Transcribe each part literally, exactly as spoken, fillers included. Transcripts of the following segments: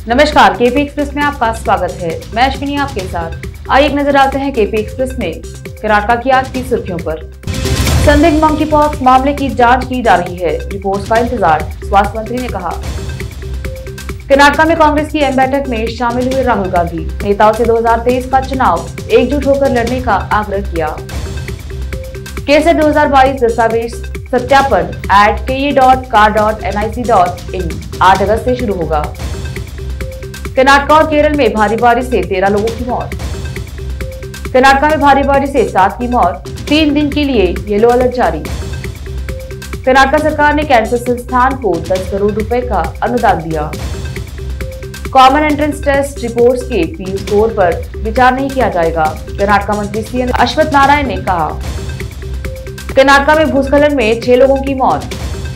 नमस्कार, KP express में आपका स्वागत है। मैं अश्विनी आपके साथ। आइए एक नजर डालते हैं केपी एक्सप्रेस में कर्नाटक की आज की सुर्खियों पर। संदिग्ध मंकीपॉक्स मामले की जांच की जा रही है, रिपोर्ट का इंतजार, स्वास्थ्य मंत्री ने कहा। कर्नाटक में कांग्रेस की अहम बैठक में शामिल हुए राहुल गांधी, नेताओं से दो हजार तेईस का चुनाव एकजुट होकर लड़ने का आग्रह किया। केसर दो हजार बाईस दस्तावेज सत्यापन at K E dot kar dot N I C dot in आठ अगस्त से शुरू होगा। कर्नाटक और केरल में भारी बारिश से तेरह लोगों की मौत। कर्नाटक में भारी बारिश से सात की मौत, तीन दिन के लिए येलो अलर्ट जारी। कर्नाटक सरकार ने कैंसर संस्थान को दस करोड़ रुपए का अनुदान दिया। कॉमन एंट्रेंस टेस्ट रिपोर्ट्स के पी स्कोर पर विचार नहीं किया जाएगा, कर्नाटक मंत्री सी एन अश्वत्थ नारायण ने कहा। कर्नाटक में भूस्खलन में छह लोगों की मौत।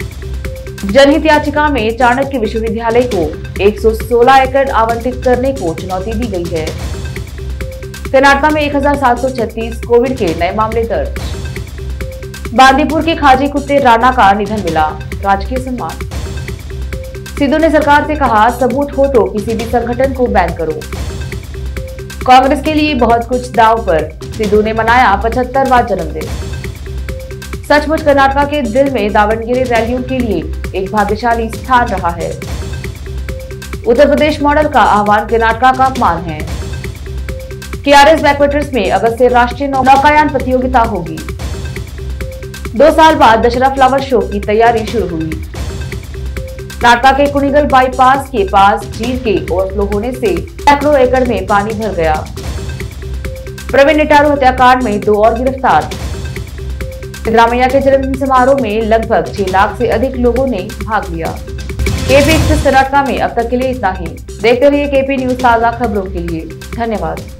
जनहित याचिका में चाणक्य विश्वविद्यालय को एक सौ सोलह एकड़ आवंटित करने को चुनौती दी गई है। कर्नाटक में एक हजार सात सौ छत्तीस कोविड के नए मामले दर्ज। बांदीपुर के खाजी कुत्ते राणा का निधन मिला, राजकीय सम्मान। सिद्धू ने सरकार से कहा, सबूत हो तो किसी भी संगठन को बैन करो। कांग्रेस के लिए बहुत कुछ दांव पर, सिद्धू ने मनाया पचहत्तरवां जन्मदिन। सचमुच कर्नाटक के दिल में दावणगेरे रैलियों के लिए एक भाग्यशाली स्थान रहा है। उत्तर प्रदेश मॉडल का आह्वान कर्नाटक का अपमान है। के आर एस बैकवाटर्स में अगस्त से राष्ट्रीय नौकायान प्रतियोगिता होगी। दो साल बाद दशहरा फ्लावर शो की तैयारी शुरू हुई। कर्नाटक के कुणिगल बाईपास के पास झील के ओवरफ्लो होने से सैकड़ों एकड़ में पानी भर गया। प्रवीण निटारू हत्याकांड में दो और गिरफ्तार। सिद्धरामैया के जन्मदिन समारोह में लगभग छह लाख से अधिक लोगों ने भाग लिया। केपी एक्सप्रेस कर्नाटक में अब तक के लिए इतना ही। देखते रहिए केपी न्यूज ताजा खबरों के लिए। धन्यवाद।